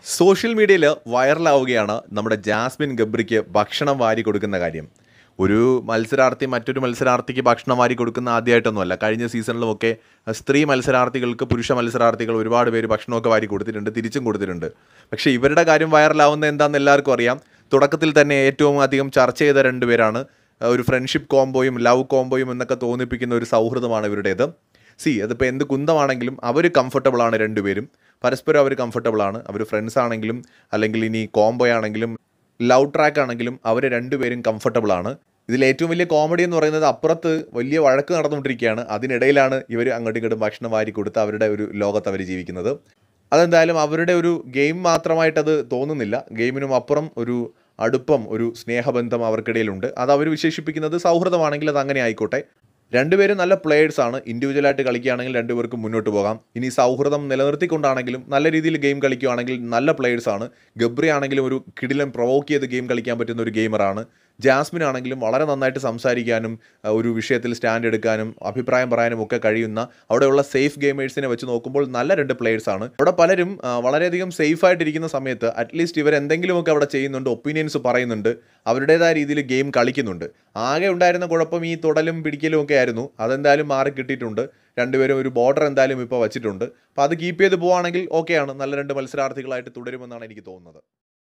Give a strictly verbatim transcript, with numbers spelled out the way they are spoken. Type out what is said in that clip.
Social മീഡിയയിൽ വൈറലാവുകയാണ് നമ്മുടെ Jasmine ഗബ്രിക്ക് ഭക്ഷണം വാരി കൊടുക്കുന്ന കാര്യം. ഒരു മത്സരാർത്ഥി മറ്റൊരു മത്സരാർത്ഥിക്ക് ഭക്ഷണം വാരി കൊടുക്കുന്ന ആദ്യമായിട്ടൊന്നുമല്ല. കഴിഞ്ഞ സീസണിലുമൊക്കെ സ്ത്രീ മത്സരാർത്ഥികൾക്ക് പുരുഷ മത്സരാർത്ഥികൾ ഒരുപാട് പേര് ഭക്ഷണമൊക്കെ വാരി കൊടുത്തിട്ടുണ്ട്, തിരിച്ചും കൊടുത്തിട്ടുണ്ട്. പക്ഷേ ഇവരുടെ കാര്യം വൈറലാവുന്ന എന്താണെന്ന് എല്ലാവർക്കും അറിയാം. തുടക്കത്തിൽ തന്നെ ഏറ്റവും അധികം ചർച്ച ചെയ്ത രണ്ടുപേരാണ്. ഒരു ഫ്രണ്ട്ഷിപ്പ് കോംബോയും ലവ് കോംബോയും എന്നൊക്കെ തോന്നിപ്പിക്കുന്ന ഒരു സൗഹൃദമാണ് ഇവരുടേത്. സി അതിപ്പോൾ എന്ത് കുന്തമാണെങ്കിലും അവർ കംഫർട്ടബിളാണ് രണ്ടുപേരും. പരസ്പരം അവർ കംഫർട്ടബിളാണ്. അവർ ഫ്രണ്ട്സ് ആണെങ്കിലും അല്ലെങ്കിൽ ഇനി കോംബോ ആണെങ്കിലും ലവ് ട്രാക്ക് ആണെങ്കിലും അവർ രണ്ടുപേരും കംഫർട്ടബിളാണ്. ഇതിൽ ഏറ്റവും വലിയ കോമഡി എന്ന് പറയുന്നത് അപ്പുറത്ത് വലിയ വഴക്ക് നടന്നുകൊണ്ടിരിക്കുകയാണ്. അതിനിടയിലാണ് ഇവർ അങ്ങോട്ടും ഇങ്ങോട്ടും ഭക്ഷണം വാരി കൊടുത്ത് അവരുടെ ഒരു ലോകത്ത് അവർ ജീവിക്കുന്നത്. അതെന്തായാലും അവരുടെ ഒരു ഗെയിം മാത്രമായിട്ടത് തോന്നുന്നില്ല. ഗെയിമിനും അപ്പുറം ഒരു അടുപ്പം, ഒരു സ്നേഹബന്ധം അവർക്കിടയിലുണ്ട്. അത് അവർ വിശേഷിപ്പിക്കുന്നത് സൗഹൃദമാണെങ്കിൽ അത് അങ്ങനെ ആയിക്കോട്ടെ. രണ്ടുപേരും നല്ല പ്ലേയേഴ്സാണ്. ഇൻഡിവിജ്വലായിട്ട് കളിക്കുകയാണെങ്കിൽ രണ്ടുപേർക്കും മുന്നോട്ട് പോകാം. ഇനി സൗഹൃദം നിലനിർത്തിക്കൊണ്ടാണെങ്കിലും നല്ല രീതിയിൽ ഗെയിം കളിക്കുകയാണെങ്കിൽ നല്ല പ്ലേയേഴ്സാണ്. ഗബ്രി ആണെങ്കിലും ഒരു കിടിലൻ പ്രൊവോക്ക് ചെയ്ത് ഗെയിം കളിക്കാൻ പറ്റുന്ന ഒരു ഗെയിമറാണ്. ജാസ്മിൻ ആണെങ്കിലും വളരെ നന്നായിട്ട് സംസാരിക്കാനും ഒരു വിഷയത്തിൽ സ്റ്റാൻഡ് എടുക്കാനും അഭിപ്രായം പറയാനും ഒക്കെ കഴിയുന്ന അവിടെയുള്ള സേഫ് ഗെയിമേഴ്സിനെ വെച്ച് നോക്കുമ്പോൾ നല്ല രണ്ട് പ്ലേയേഴ്സാണ്. അവിടെ പലരും വളരെയധികം സേഫായിട്ടിരിക്കുന്ന സമയത്ത് അറ്റ്ലീസ്റ്റ് ഇവർ എന്തെങ്കിലുമൊക്കെ അവിടെ ചെയ്യുന്നുണ്ട്, ഒപ്പീനിയൻസ് പറയുന്നുണ്ട്, അവരുടേതായ രീതിയിൽ ഗെയിം കളിക്കുന്നുണ്ട്. ആകെ ഉണ്ടായിരുന്ന കുഴപ്പം ഈ തൊടലും പിടിക്കലും ഒക്കെ ആയിരുന്നു. അതെന്തായാലും മാറി കിട്ടിയിട്ടുണ്ട്. രണ്ടുപേരും ഒരു ബോർഡർ എന്തായാലും ഇപ്പോൾ വച്ചിട്ടുണ്ട്. അപ്പോൾ അത് കീപ്പ് ചെയ്ത് പോവുകയാണെങ്കിൽ ഓക്കെയാണ്. നല്ല രണ്ട് മത്സരാർത്ഥികളായിട്ട് തുടരുമെന്നാണ് എനിക്ക് തോന്നുന്നത്.